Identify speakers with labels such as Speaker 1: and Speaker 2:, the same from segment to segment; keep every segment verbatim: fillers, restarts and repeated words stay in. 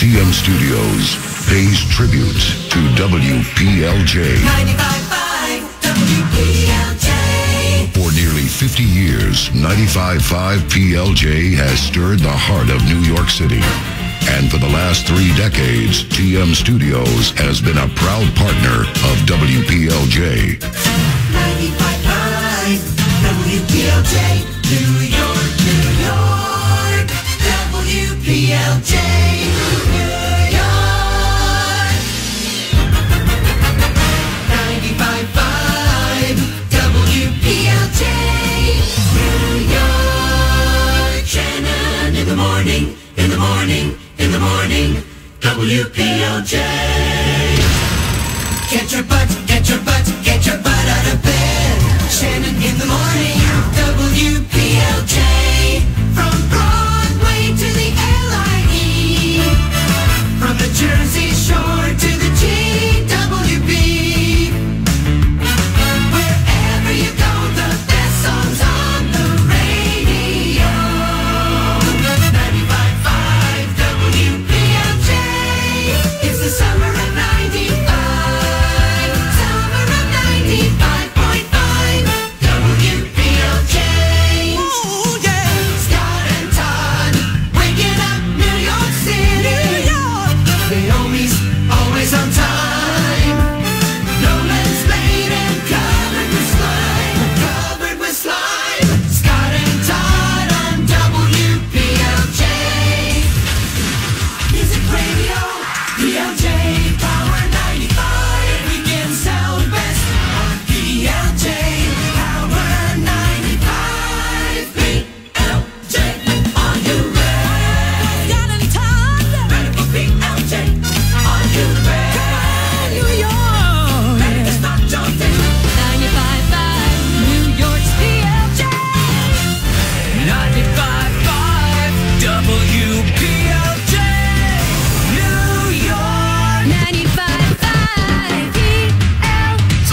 Speaker 1: T M Studios pays tribute to W P L J.
Speaker 2: ninety-five point five W P L J.
Speaker 1: For nearly fifty years, ninety-five point five P L J has stirred the heart of New York City. And for the last three decades, T M Studios has been a proud partner of W P L J.
Speaker 2: ninety-five point five W P L J. New York, New York. W P L J. New York. ninety-five point five W P L J. New York. Shannon in the morning, in the morning. In the morning, W P L J. Get your butt, get your butt, get your butt out of bed. Shannon in the morning, W P L J. From Broadway to the L I E. From the Jersey Shore to the G W B. Wherever you go, the best songs on the radio. ninety-five point five W P L J. It's the summer of ninety-five. Summer of ninety-five point five W P L J. Ooh, yeah. Scott and Todd, waking up New York City. New York. Naomi's always on time. No man's late and covered with slime. Covered with slime. Scott and Todd on W P L J. Music Radio, P L J, Power ninety-five. Weekend sound best on P L J. Power ninety-five. P L J, are you ready? Scott and Todd. Ready for P L J. Are you ready? Come on, New York. Ready to start your day. ninety-five point five New York's P L J. ninety-five point five W P L J. New York. ninety-five point five P L J.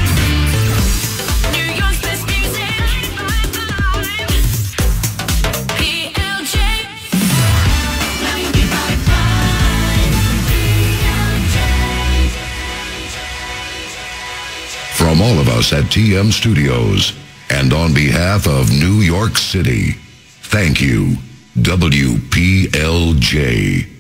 Speaker 2: New York's best music. ninety-five point five P L J. ninety-five point five P L J.
Speaker 1: From all of us at T M Studios, and on behalf of New York City, thank you, W P L J.